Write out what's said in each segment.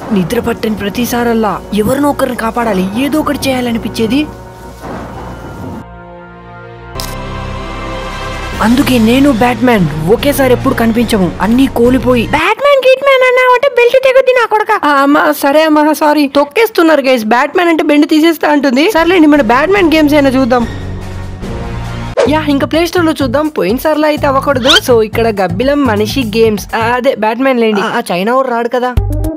నిద్ర పట్టని ప్రతిసారల్లా ఎవరినో ఒకరిని కాపాడాలి, ఏదో ఒకటి చేయాలనిపించేది. అందుకే నేను బ్యాట్మ్యాన్ ఒకేసారి ఎప్పుడు కనిపించము, అన్ని కోల్పోయి బ్యాట్మ్యాన్ గిట్మ్యాన్ అన్నావంటే బెల్ట్ తెగొద్ది నా కొడక. అమ్మా సరే అమ్మా సారీ, తొక్కేస్తున్నారు గైస్. బ్యాట్మ్యాన్ అంటే బెండ్ తీసేస్తా అంటుంది. సర్లేండి మన బ్యాట్మ్యాన్ గేమ్స్ అయినా చూద్దాం. యా ఇంకా ప్లే స్టోర్ లో చూద్దాం. పోయినసార్లో అయితే అవ్వకూడదు. సో ఇక్కడ గబ్బిలం మనిషి గేమ్స్, అదే బ్యాట్మ్యాన్ లేండి. ఆ చైనా వాడు రాడు కదా.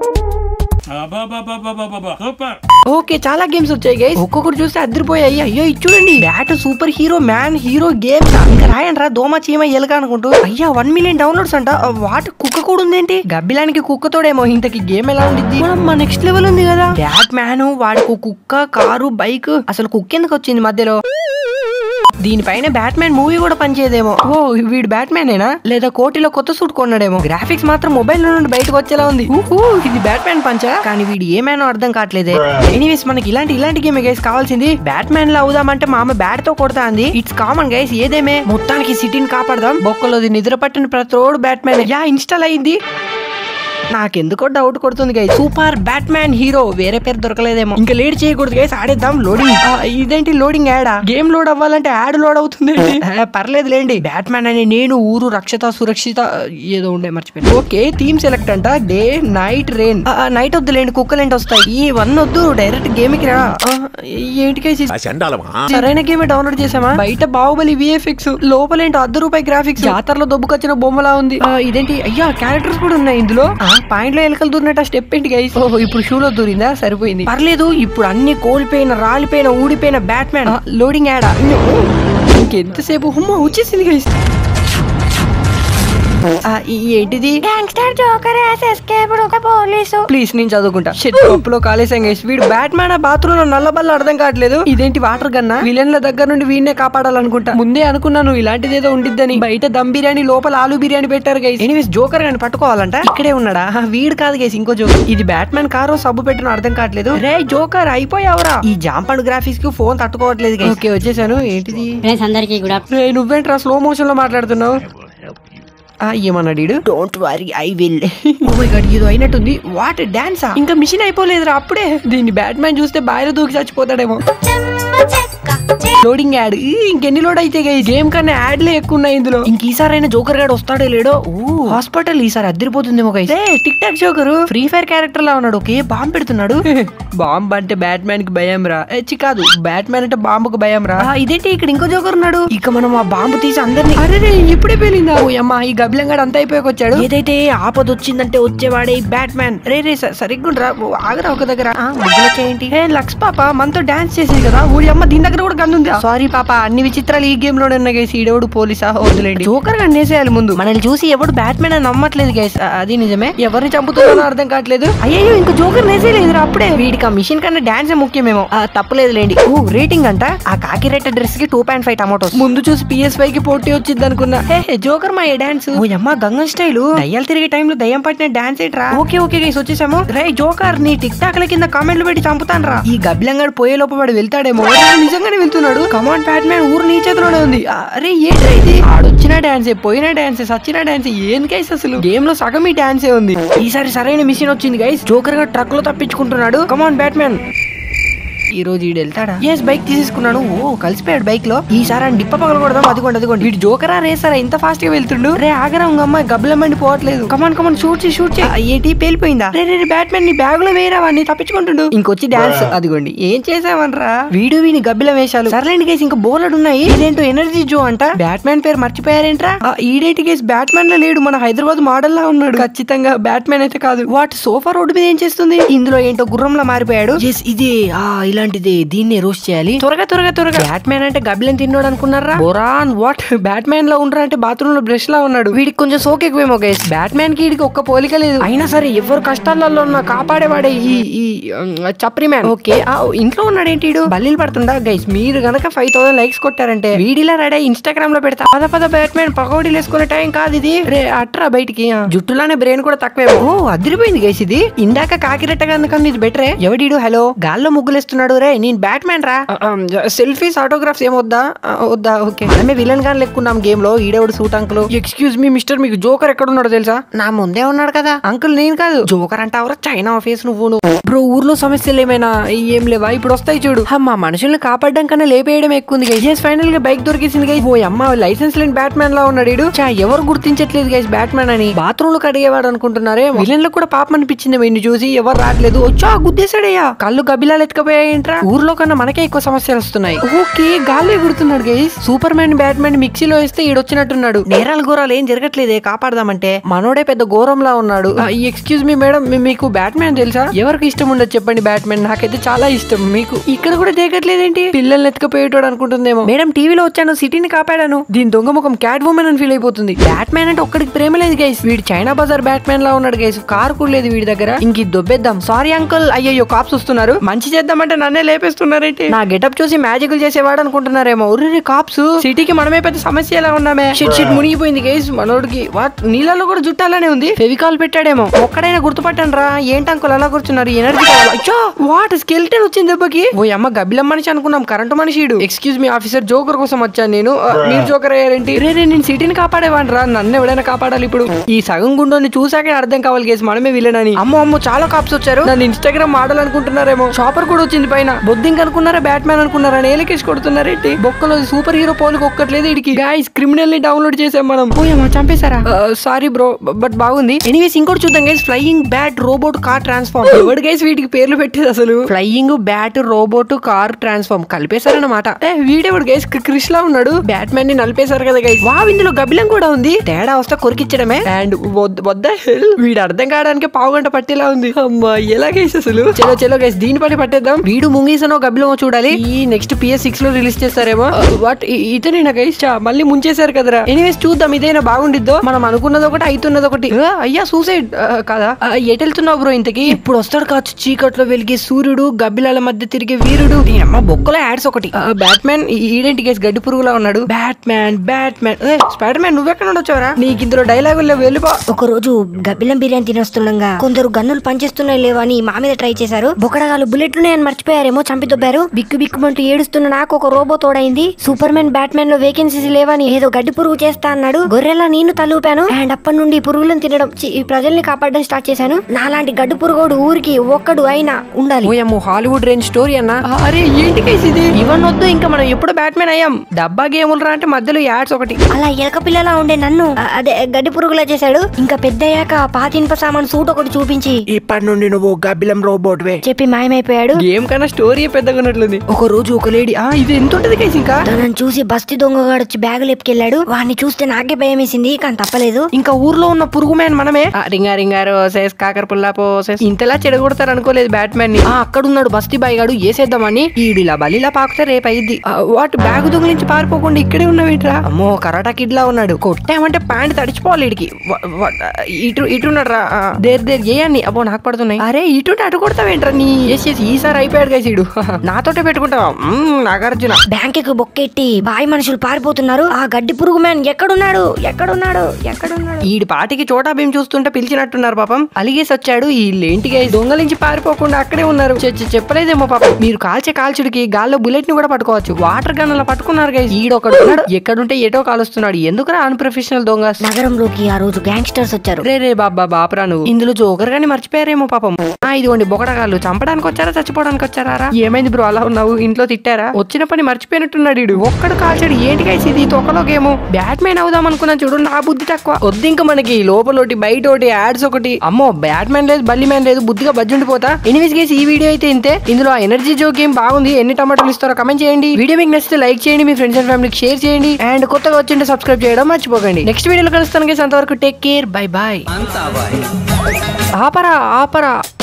ఓకే చాలా గేమ్స్ వచ్చాయి గైస్, ఒక్కొక్కటి చూస్తే అదిరిపోయాయి. అయ్యో ఇది చూడండి, bat super hero man hero games. ఇంకా రాయండి రా, దోమ చీమ ఎలుక అనుకుంటూ. అయ్యా 1 మిలియన్ డౌన్లోడ్స్ అంట. వాట్ కుక్క కూడా ఉందేంటి? గబ్బిలానికి కుక్కతోడేమో. ఇంతకి గేమ్ ఎలా ఉండిద్ది? మా నెక్స్ట్ లెవెల్ ఉంది కదా. బ్యాట్ మ్యాన్ వాడికి కుక్క, కారు, బైక్. అసలు కుక్క ఎందుకు వచ్చింది మధ్యలో? దీనిపైన బ్యాట్మ్యాన్ మూవీ కూడా పనిచేయదేమో. ఓ వీడు బ్యాట్మ్యానేనా లేదా కోటిలో కొత్త సూట్ కొన్నాడేమో. గ్రాఫిక్స్ మాత్రం మొబైల్ నుండి బయటకు వచ్చేలా ఉంది. ఇది బ్యాట్మ్యాన్ పంచా, కానీ వీడు ఏమేనో అర్థం కావట్లేదే. ఎనీవేస్ మనకి ఇలాంటి గేమ్ గైస్ కావాల్సింది. బ్యాట్మ్యాన్ లో అవుదామంటే మా అమ్మ బ్యాట్ తో కొడతా అంది. ఇట్స్ కామన్ గైస్, ఏదేమే మొత్తానికి సిటీని కాపాడదాం. బొక్కలోది నిద్ర పట్టిన ప్రతోడు బ్యాట్మ్యాన్. యా ఇన్స్టాల్ అయింది. నాకెందుకో డౌట్ కొడుతుంది గైస్. సూపర్ బ్యాట్మ్యాన్ హీరో, వేరే పేరు దొరకలేదేమో. ఇంకా లేట్ చేయకూడదు గైస్, ఆడేద్దాం. లోడింగ్, ఇదేంటి లోడింగ్ యాడా? గేమ్ లోడ్ అవ్వాలంటే యాడ్ లోడ్ అవుతుంది. పర్లేదు లేండి. బ్యాట్మ్యాన్ అని నేను, ఊరు, రక్షత, సురక్షిత ఏదో ఉండే మర్చిపోయాను. ఓకే థీమ్ సెలెక్ట్ అంట. Day, night, rain. నైట్ వద్దు లేండి, కుక్కలేంటి వస్తాయి. ఈ 1 వద్దు, డైరెక్ట్ గేమ్ కి రా. ఏంటి గైస్ సరైన గేమ్ డౌన్లోడ్ చేసామా? బయట బాహుబలి విఎఫ్ఎక్స్, లోపలేంటో ₹100 గ్రాఫిక్స్. జాతరలో దొబ్బుకొచ్చిన బొమ్మలా ఉంది. ఇదేంటి అయ్యా క్యారెక్టర్స్ కూడా ఉన్నాయి ఇందులో. పాయింట్ లో ఎలకలు దూరినట్టు స్టెప్ ఏంటి గైస్? ఓహో ఇప్పుడు షూలో దూరిందా, సరిపోయింది. పర్లేదు, ఇప్పుడు అన్ని కోల్పోయిన, రాలిపోయిన, ఊడిపోయిన బ్యాట్మ్యాన్. లోడింగ్ యాడా? ఇంకెంతసేపు? హుమ్మా వచ్చేసింది గైస్. ఏంటిది? ప్లీజ్ నేను చదువుకుంటా. పప్పులో కాలేసాం గైస్. వీడు బ్యాట్మ్యాన్ బాత్రూమ్ లో నల్లబల్ల అర్థం కావట్లేదు. ఇదేంటి వాటర్ గన్నా? విలన్ల దగ్గర నుండి వీడినే కాపాడాలనుకుంటా. ముందే అనుకున్నాను ఇలాంటిది ఏదో ఉండిద్దని. బయట దమ్ బిర్యానీ, లోపల ఆలు బిర్యానీ పెట్టారు గైస్. ఎనీవేస్ జోకర్ గాని పట్టుకోవాలంట. ఇక్కడే ఉన్నాడా? వీడు కాదు గైస్, ఇంకో జోకర్. ఇది బ్యాట్మ్యాన్ కారు సబ్బు పెట్టిన అర్థం కావట్లేదు. రే జోకర్ అయిపోయావురా. ఈ జాంపండ్ గ్రాఫిక్స్ కి ఫోన్ తట్టుకోవట్లేదు గైస్. ఓకే వచ్చేసాను. ఏంటిది? నువ్వేంట్రా స్లో మోషన్ లో మాట్లాడుతున్నావు? ఏమన్నాడు? Don't worry I will. Oh my god ఏదో అయినట్టుంది. వాట్ డాన్సా? ఇంకా మిషన్ అయిపోలేదురా అప్పుడే. దీన్ని బ్యాట్మ్యాన్ చూస్తే బాయిలో దూకి చచ్చిపోతాడేమో. Loading ad. ఇంకెన్ని లోడ్ అయితే గేమ్ కన్నా యాడ్లే ఎక్కువ ఉన్నాయి ఇందులో. ఇంక ఈసారైనా జోకర్ గాడు వస్తాడో లేడో. హాస్పిటల్ ఈసారి అద్దరిపోతుందేమో guys. Tik tok joker free fire character లా ఉన్నాడు. ఓకే బాంబు పెడుతున్నాడు. బాంబ్ అంటే బ్యాట్మ్యాన్ కి భయం రా. కాదు బ్యాట్మ్యాన్ అంటే బాంబుకు భయం రా. ఇదేంటి ఇక్కడ ఇంకో జోకర్ ఉన్నాడు. ఇక మనం ఆ బాంబు తీసి అందరినీ. అరే ఇప్పుడే పేలిందా? ఓ అమ్మా ఈ గబ్బిలంగాడు అంతా అయిపోయాకొచ్చాడు. ఏదైతే ఆపద వచ్చిందంటే వచ్చేవాడే బ్యాట్మ్యాన్. రే సరిగ్గా ఆగరా ఒక దగ్గర. ఏంటి లక్స్ పాప మనతో డాన్స్ చేసింది కదా. ఊరి అమ్మ దీని దగ్గర కూడా గన్నుంది. సారీ పాప, అన్ని విచిత్రాలు ఈ గేమ్ లోనే ఉన్నాయి గైస్. ఈడెవడు పోలీసా? వదిలేండి. జోకర్ గా నేసేయాలి ముందు. మనల్ని చూసి ఎవడు బ్యాట్మ్యాన్ అని నమ్మట్లేదు గైస్. అది నిజమే. ఎవరిని చంపుతున్నానో అర్థం కావట్లేదు. అయ్యో ఇంకో జోకర్ నేసేయలేదురా అప్పుడే. వీడికి ఆ మిషన్ కన్నా డాన్స్ ముఖ్యమేమో. తప్పలేదు లేండి. రేటింగ్ అంట. ఆ కాకి రెట్ట డ్రెస్ కి 2.5 టమాటోస్. ముందు చూసి PS5 కి పోటీ వచ్చింది అనుకున్నా. జోకర్ మా డాన్స్. ఓ అమ్మ గంగం స్టైల్. దయ్యాలు తిరిగే టైంలో దయ్యం పట్టిన డాన్స్ ఏంట్రా? ఓకే గైస్ వచ్చేసాము. రే జోకర్ నీ టిక్ టాక్ ల కింద కామెంట్లు పెట్టి చంపుతాను రా. ఈ గబ్బిలంగాడు పోయే లోపు వాడు వెళ్తాడేమో. నిజంగానే వెళ్తున్నాడు. కమాన్ బ్యాట్మ్యాన్ ఊరు నీ చేతిలోనే ఉంది. అరే ఏంటి ఆడొచ్చిన డాన్సే, పోయిన డాన్సే, సచ్చిన డాన్సే. ఏం గైస్ అసలు గేమ్ లో సగం ఈ డాన్సే ఉంది. ఈసారి సరైన మిషన్ వచ్చింది గైస్. జోకర్ గా ట్రక్ లో తప్పించుకుంటున్నాడు. కమాన్ బ్యాట్మ్యాన్. ఈ రోజు ఈడు వెళ్తాడా? ఎస్ బైక్ తీసేసుకున్నాడు. ఓ కలిసిపోయాడు బైక్ లో. ఈసారి అని డిప్ప పగలకూడదాం. అదిగోండి వీడు జోకరా రేసారా ఇంత ఫాస్ట్ గా వెళ్తుండు. రే ఆగరా అమ్మాయి గబ్బలమండి పోవట్లేదు. కమాన్ షూట్ ఏంటి పేలిపోయిందా? రే బ్యాట్మ్యాన్ నీ బ్యాగ్ లో వేరావాన్ని తప్పించుకుంటుండు. ఇంకొచ్చి డాన్స్. అదిగోండి ఏం చేసావనరా వీడిని గబ్బిల వేషాలు. సర్లేండి గేస్ ఇంకా బోర్డు ఉన్నాయి. ఇదేంటో ఎనర్జీ జో అంట. బ్యాట్మ్యాన్ పేరు మర్చిపోయారేంట్రా? ఈడేంటి గేస్ బ్యాట్మ్యాన్ లో లేడు. మన హైదరాబాద్ మోడల్ లా ఉన్నాడు. ఖచ్చితంగా బ్యాట్మ్యాన్ అయితే కాదు. వాట్ సోఫా రోడ్డు మీద ఏం చేస్తుంది? ఇందులో ఏంటో గుర్రంలా మారిపోయాడు. ఇదే ఇలాంటిది. దీన్ని రోస్ట్ చేయాలి. త్వరగా బ్యాట్మ్యాన్ అంటే గబ్బిలని తిన్నాడు అనుకున్నారా? బోరాన్ వాట్ బ్యాట్మ్యాన్ లో ఉండరా అంటే బాత్రూమ్ లో బ్రష్ లా ఉన్నాడు. వీడికి కొంచెం సోక్ ఎక్కువేమో గైస్. బ్యాట్మ్యాన్ కి వీడికి ఒక్క పోలిక లేదు. అయినా సరే ఎవరు కష్టాలలో ఉన్న కాపాడేవాడే ఈ చప్రి మ్యాన్. ఓకే ఇంట్లో ఉన్నాడేంటి? బల్లీలు పడుతుండా గైస్? మీరు గనక 5000 లైక్స్ కొట్టారంటే వీడిలా రెడీ ఇన్స్టాగ్రామ్ లో పెడతా. పద బ్యాట్మ్యాన్ పకోడీలు వేసుకునే టైం కాదు ఇది. రే అట్రా బయటికి. జుట్టులానే బ్రెయిన్ కూడా తక్కువే. అదిరిపోయింది గైస్ ఇది. ఇందాక కాకిరెట్టగా అందుకని ఇది బెటరే. ఎవడీడు హలో గాల్లో ముగ్గులేస్తున్నాడు. ఉన్నాడు. రే నేను బ్యాట్మెన్ రా. సెల్ఫీస్ ఆటోగ్రాఫ్స్ ఏమొద్దా? వద్దా? ఓకే మనమే విలన్ గాని లెక్కున్నాం గేమ్ లో. ఈడేవాడు suit uncle. Excuse me mister, మీకు జోకర్ ఎక్కడ ఉన్నాడో తెలుసా? నా ముందే ఉన్నాడు కదా అంకుల్. నేను కాదు జోకర్ అంటావరా, చైనా ఆఫీస్ నువ్వు. బ్రో ఊర్లో సమస్యలు ఏమైనా ఏం లేవా? ఇప్పుడు వస్తాయి చూడు. మా మనుషుల్ని కాపాడడం కన్నా లేపేయడం ఎక్కువ ఉంది గైస్. ఫైనల్ గా బైక్ దొరికేసింది గైస్. ఓ అమ్మ లైసెన్స్ లేని బ్యాట్మెన్ లా ఉన్నాడు. ఎవరు గుర్తించట్లేదు గైస్ బ్యాట్మెన్ అని. బాత్రూమ్ లో కడిగేవాడు అనుకుంటున్నారే. విలన్లకు కూడా పాపం అనిపించింది వీడిని చూసి. ఎవరు రావట్లేదు. వచ్చా గుద్దేశాడయ్యా. కళ్ళు గబ్బిలాలు ఎత్తుకపోయాయంట్రా. ఊర్లో కన్నా మనకే ఎక్కువ సమస్యలు వస్తున్నాయి. ఓకే గాలి ఎగురుతున్నాడు గైస్. సూపర్ మ్యాన్ బ్యాట్మెన్ మిక్సీలో వేస్తే ఈడొచ్చినట్టున్నాడు. నేరాలు ఘోరాలు ఏం జరగట్లేదే, కాపాడదామంటే మనోడే పెద్ద ఘోరంలా ఉన్నాడు. ఎక్స్క్యూజ్ మీ మేడం, మీకు బ్యాట్మెన్ తెలుసా? ఎవరికి ఇష్టం ఉండదు చెప్పండి బ్యాట్మెన్. నాకైతే చాలా ఇష్టం. మీకు ఇక్కడ కూడా దేకట్లేదేంటి? పిల్లల్ని ఎత్తుకపోయేటోడు అనుకుంటుందేమో. మేడం టీవీలో వచ్చాను, సిటీని కాపాడాను. దీని దొంగ ముఖం క్యాట్ వుమెన్ అని ఫీల్ అయిపోతుంది. బ్యాట్మెన్ అంటే ఒక్కడికి ప్రేమ లేదు గైస్. వీడు చైనా బజార్ బ్యాట్మెన్ లా ఉన్నాడు గైస్. కారు కూడా లేదు వీడి దగ్గర. ఇంక దొబ్బేద్దాం. Sorry uncle. అయ్యో కాప్స్ వస్తున్నారు. మంచి చేద్దామంటే నన్నే లేపేస్తున్నారేంటి? నా గెటప్ చూసి మ్యాజిక్లు చేసేవాడు అనుకుంటున్నారేమో. ఉర్రి కాప్స్, సిటీకి మనమే పెద్ద సమస్య ఎలా ఉన్నామే. షిట్ మునిగిపోయింది గైస్ మనోడికి. వాట్ నీళ్ళలో కూడా జుట్టాలనే ఉంది. ఫెవికాల్ పెట్టాడేమో. ఒక్కడైనా గుర్తుపట్టండి రా. ఏంటి అంకుల్ అలా కూర్చున్నారు? ఎనర్జీ వాట్ స్కెల్టన్ వచ్చింది దెబ్బకి. ఓ అమ్మ గబ్బిలం మనిషి అనుకున్నాం, కరెంటు మనిషి. ఎక్స్క్యూజ్ మీ ఆఫీసర్, జోకర్ కోసం వచ్చాను నేను. మీరు జోకర్ అయ్యారేంటి? రే నేను సిటీని కాపాడేవాడి రా. నన్ను ఎవడైనా కాపాడాలి ఇప్పుడు. ఈ సగం గుండోని చూసాకే అర్థం కావాలి గేస్ మనమే విలన్ అని. అమ్మో చాలా కాప్స్ వచ్చారు. నన్ను ఇన్స్టాగ్రామ్ మోడల్ అనుకుంటున్నారేమో. షాపర్ కూడా వచ్చింది పైన. బొద్దింక్ అనుకున్నారా, బ్యాట్మెన్ అనుకున్నారా? నేలకేసి కొడుతున్నారేంటి? బొక్కలో సూపర్ హీరో పోలికి ఒక్కట్లేదు ఇడికి. గైస్ క్రిమినల్ ని డౌన్లోడ్ చేసాం మనం. పోయమ్మా చంపేశారా? సారీ బ్రో బట్ బాగుంది. ఎనీవేస్ ఇంకోటి చూద్దాం guys. Flying bat robot car transform. ఎవడు గైస్ వీటికి పేర్లు పెట్టేది అసలు? Flying bat robot car transform కలిపేశారన్నమాట. వీడేవాడు గైస్ క్రిష్ లా ఉన్నాడు. బ్యాట్మెన్ ని నలిపేశారు కదా గైస్. ఇందులో గబ్బిలం కూడా ఉంది. తేడా వస్తే కొరికిచ్చడమే. అండ్ వద్ద వీడు అర్థం కావడానికి పావు గంట పట్టేలా ఉంది. అమ్మా ఎలా గైస్ అసలు. చలో గైస్ దీని పని పట్టేద్దాం. వీడు ముంగీసనో గబ్బిలమో చూడాలి. ఈ నెక్స్ట్ PS6 లో రిలీజ్ చేస్తారేమో. వాట్ ఇతనేనా గైస్? మళ్ళీ ముంచేశారు కదరా. ఎనీవేస్ చూద్దాం ఇదైనా బాగుండిద్దో. మనం అనుకున్నది ఒకటి అవుతున్నది ఒకటి. అయ్యా సూసైడ్ కదా. ఎటు వెళ్తున్నావు బ్రో ఇంతకి? ఇప్పుడు వస్తాడు కావచ్చు. చీకట్లో వెలిగే సూర్యుడు, గబ్బిలాల మధ్య తిరిగే వీరుడు. అమ్మ బొక్కలో యాడ్స్ ఒకటి. బ్యాట్మెన్ ఈడెంటి గైస్ గడ్డి పురుగులా ఉన్నాడు. బ్యాట్మెన్ స్పైడర్ మ్యాన్ నువ్వెక్కడ వచ్చావరా? నీకు ఇందులో డైలాగుల్లో వెళ్ళిపో. ఒక రోజు గబ్బిలం బిర్యానీ తినొస్తుండగా కొందరు గన్నులు పనిచేస్తున్నాయి లేవా అని మా మీద ట్రై చేశారు. బొకడగాలు బుల్లెట్లున్నాయని మర్చిపోయారేమో, చంపి దొబ్బారు. బిక్కుమంటూ ఏడుస్తున్న నాకు ఒక రోబో తోడైంది. సూపర్ మ్యాన్ బ్యాట్మెన్ లో వేకెన్సీస్ లేవని ఏదో గడ్డి పురుగు చేస్తా అన్నాడు. గొర్రెలా నేను తలూపాను. అండ్ అప్పటి నుండి పురుగులను తినడం, ప్రజల్ని కాపాడడం స్టార్ట్ చేశాను. నాలాంటి గడ్డి పురుగోడు ఊరికి ఒక్కడు అయినా ఉండాలి. హాలీవుడ్ రేంజ్ స్టోరీ అన్న. అరే ఏంటి కేసు ఇది? ఇవన్నీ వద్దు, ఇంకా మనం ఎప్పుడు బ్యాట్మెన్ అయ్యాం. డబ్బా గేములు రా అంటే మధ్యలో యాడ్స్ ఒకటి. అలా ఎలక పిల్లలా ఉండే నన్ను అదే గడ్డి పురుగులా చేశాడు. ఇంకా పెద్దయ్యాక పాతింప సామాన్ సూట్ ఒకటి చూపించి ఇప్పటి నుండి నువ్వు గబ్బిలం రోబోట్ వే చెప్పి మాయమైపోయాడు. గేమ్ కన్నా స్టోరీ పెద్దగా ఉన్నట్లుంది. ఒక రోజు ఒక లేడీ ఇది ఎంత ఉంటది కేసు ఇంకా తనని చూసి బస్తీ దొంగగాడు వచ్చి బ్యాగులు ఎప్పుకెళ్ళాడు. వాడిని చూస్తే నాకే భయం వేసింది, కానీ తప్పలేదు. ఇంకా ఊర్లో ఉన్న పురుగు మ్యాన్ మనమే. రింగారు కాకర పుల్లా పోసేస్ ఇంతలా చెడగొడతారు అనుకోలేదు బ్యాట్మెన్ ని. అక్కడున్నాడు బస్తీ బాయ్ గాడు. ఏసేద్దామని ఈడిలా బలిలా పాకుతే రేపు అయ్యిద్ది. వాటి బ్యాగ్ దొంగిలించి పారిపోకుండా ఇక్కడే ఉన్నవిట్రా. అమ్మో కరాటా కిడ్ లా ఉన్నాడు. కొట్టామంటే ప్యాంట్ తడిచిపోవాలి ఇడికి. ఇటున్నాడు రా. దేర్ ఏయన్ని అబ్బో నాకు పడుతున్నాయి. అరే ఇటుంటే అటు కొడతావేంట్రా నీ. ఈసారి అయిపోయాడు గైసీడు. నాతోటే పెట్టుకుంటావా? నాగార్జున బ్యాంక్ బొక్కెట్టి బాయ్ మనుషులు పారిపోతున్నారు. ఆ గడ్డి పురుగు మ్యాన్ ఎక్కడున్నాడు? ఈడి పాటికి చోటా భీం చూస్తుంటే పిలిచినట్టున్నారు పాపం. అలిగేసి వచ్చాడు. వీళ్ళేంటి గైస్ దొంగలించి పారిపోకుండా అక్కడే ఉన్నారు. చెప్పలేదేమో పాపం. మీరు కాల్చుడికి గాల్లో బుల్లెట్ ని కూడా పట్టుకోవచ్చు. వాటర్ గన్ అలా పట్టుకున్నారు గైస్. ఈడొకడు ఎక్కడుంటే ఎటో కాలుస్తున్నాడు. ఎందుకురా అన్ప్రొఫెషనల్ దొంగ. నగరంలోకి ఆ రోజు గ్యాంగ్స్టర్స్ వచ్చారు. రే బాపరా నువ్వు. ఇందులో జోకర్ గాని మర్చిపోయారేమో పాపం. ఇదిగోండి బొకడగాళ్ళు. చంపడానికి వచ్చారా చచ్చిపోవడానికి వచ్చారా? ఏమైంది బ్రో అలా ఉన్నావు? ఇంట్లో తిట్టారా? వచ్చిన పని మర్చిపోయినట్టున్నాడు ఈడు. ఒక్కడు కాల్చాడు. ఏంటి గైస్ ఇది తొక్కలో గేమ్. బ్యాట్మెన్ అవుదాం అనుకున్నాను చూడు. నా బుద్ధి తక్కువ. వద్దు ఇంకా మనకి లోపలోటి బయట ఒకటి యాడ్స్ ఒకటి. అమ్మో బ్యాట్మెన్ లేదు బల్లి మ్యాన్ లేదు. బుద్ధిగా బజ్జుండిపోతా. ఎనీవేస్ గైస్ ఈ వీడియో అయితే ఇంతే. ఇందులో ఎనర్జీ జో గేమ్ బాగుంది. ఎన్ని టమాటాలు ఇస్తారో కమెంట్ చేయండి. వీడియో మీకు నచ్చితే లైక్ చేయండి. మీ ఫ్రెండ్స్ అండ్ ఫ్యామిలీకి షేర్ చేయండి. అండ్ కొత్తగా వచ్చింటే సబ్స్క్రైబ్ చేయడం మర్చిపోకండి. నెక్స్ట్ వీడియోలో కలుస్తాను గైస్. అంతవరకు టేక్ కేర్. Bye bye. ఆపరా